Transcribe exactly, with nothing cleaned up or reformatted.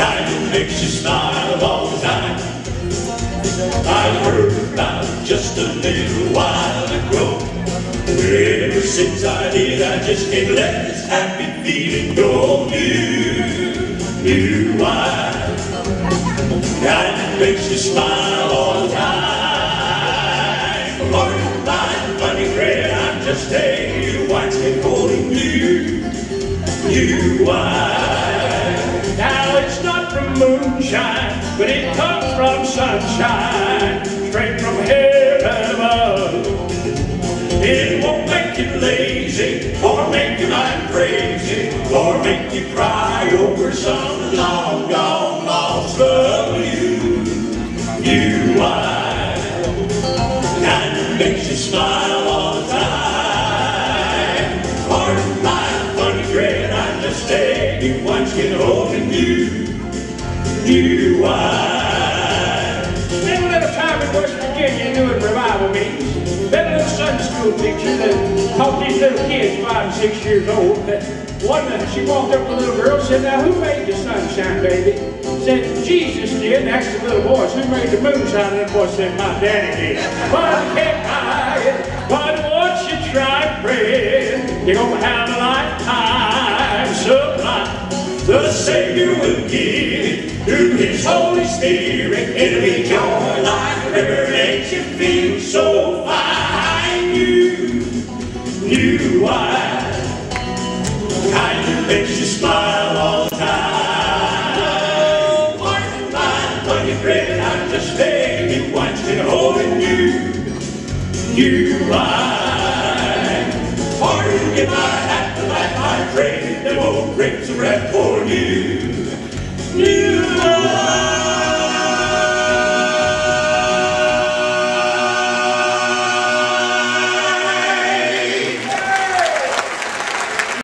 kind that makes you smile all the time. I heard about just a little while ago. Ever since I did, I just can't let this happy feeling go. New, new wine, kind that makes you smile all the time. Morning, fine, funny bread, I'm just a wineskin holding you, new wine. Now it's not from moonshine, but it comes from sunshine, straight from heaven above. It won't make you lazy, or make your mind crazy, or make you cry over some long gone lost love. You, you wine, kind that makes you smile all the time. Pardon my funny grin, I'm just a new wineskin holding you, you wine. Spent a little time in West Virginia doing revival meetings. That little Sunday school teacher that taught these little kids five and six years old, that one night she walked up to the little girl and said, "Now who made the sunshine, baby?" Said, "Jesus did." And asked the little boys, "Who made the moonshine?" And the boy said, "My daddy did." But I can't hide it, but once you try praying, you're gonna have a lifetime supply. The Savior will give through His Holy Spirit. It'll be joy like a river, makes you feel so fine. New, new wine, kind that makes you smile all the time. Pardon my funny grin, I'm just begging wineskin holding you, new wine. Pardon if I have to laugh, I pray that won't break some breath for you, new wine.